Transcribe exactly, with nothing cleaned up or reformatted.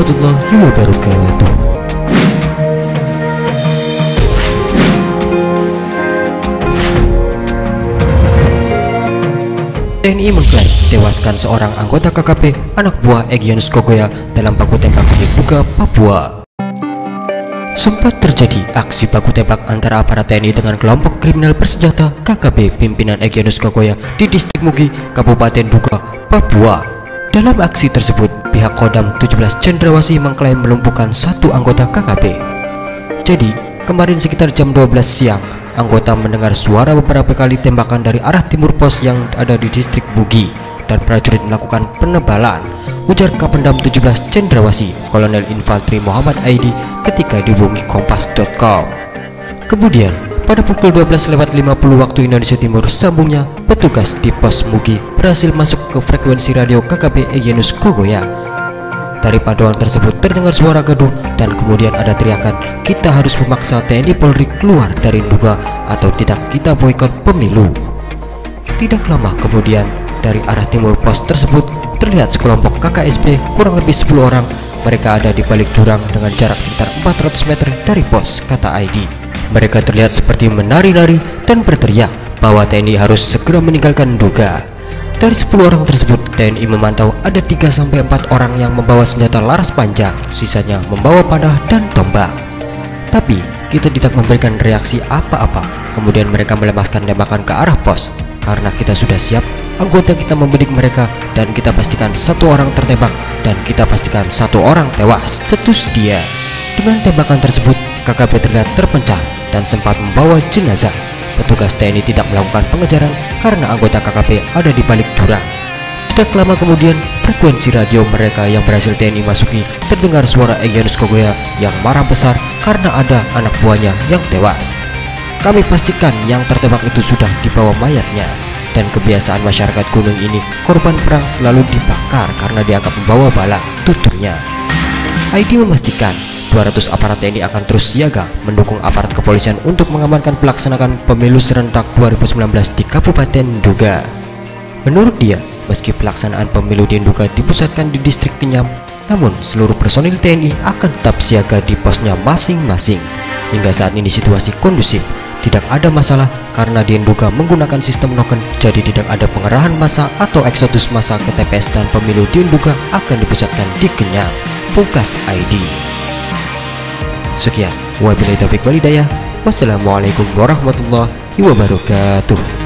warahmatullahi wabarakatuh. T N I mengklaim tewaskan seorang anggota K K P anak buah Egyanus Kogoya dalam baku tembak di Nduga, Papua. Sempat terjadi aksi baku tembak antara aparat T N I dengan kelompok kriminal bersenjata K K P pimpinan Egyanus Kogoya di distrik Mugi, Kabupaten Nduga, Papua. Dalam aksi tersebut, pihak Kodam tujuh belas Cendrawasih mengklaim melumpuhkan satu anggota K K P. Jadi, kemarin sekitar jam dua belas siang, anggota mendengar suara beberapa kali tembakan dari arah timur pos yang ada di distrik Mugi dan prajurit melakukan penebalan, ujar Kapendam tujuh belas Cendrawasih Kolonel Infantri Muhammad Aidi ketika dihubungi kompas titik com. Kemudian pada pukul dua belas lewat lima puluh waktu Indonesia Timur, sambungnya, petugas di pos Mugi berhasil masuk ke frekuensi radio K K P Egyanus Kogoya. Dari pantauan tersebut terdengar suara gaduh dan kemudian ada teriakan, "Kita harus memaksa T N I Polri keluar dari Nduga atau tidak kita boikot pemilu." Tidak lama kemudian, dari arah timur pos tersebut terlihat sekelompok K K S B kurang lebih sepuluh orang. Mereka ada di balik jurang dengan jarak sekitar empat ratus meter dari pos, kata Aidi. Mereka terlihat seperti menari-nari dan berteriak bahwa T N I harus segera meninggalkan Nduga. Dari sepuluh orang tersebut, T N I memantau ada tiga sampai empat orang yang membawa senjata laras panjang, sisanya membawa panah dan tombak. Tapi kita tidak memberikan reaksi apa-apa. Kemudian mereka melepaskan tembakan ke arah pos. Karena kita sudah siap, anggota kita membidik mereka dan kita pastikan satu orang tertembak dan kita pastikan satu orang tewas, cetus dia. Dengan tembakan tersebut, K K P terlihat terpencah dan sempat membawa jenazah. Petugas T N I tidak melakukan pengejaran karena anggota K K P ada di balik jurang. Tidak lama kemudian, frekuensi radio mereka yang berhasil T N I masuki terdengar suara Egyanus Kogoya yang marah besar karena ada anak buahnya yang tewas. "Kami pastikan yang tertembak itu sudah dibawa mayatnya, dan kebiasaan masyarakat gunung ini, korban perang selalu dibakar karena dianggap membawa bala," tuturnya. Aidi memastikan dua ratus aparat T N I akan terus siaga mendukung aparat kepolisian untuk mengamankan pelaksanaan pemilu serentak dua ribu sembilan belas di Kabupaten Nduga. Menurut dia, meski pelaksanaan pemilu di Nduga dipusatkan di distrik Kenyam, namun seluruh personil T N I akan tetap siaga di posnya masing-masing. Hingga saat ini situasi kondusif, tidak ada masalah karena di Nduga menggunakan sistem noken, jadi tidak ada pengerahan massa atau eksodus massa ke T P S dan pemilu di Nduga akan dipusatkan di Kenyam, pungkas Aidi. Sekian, wabillahi taufiq walhidayah. Wassalamualaikum warahmatullahi wabarakatuh.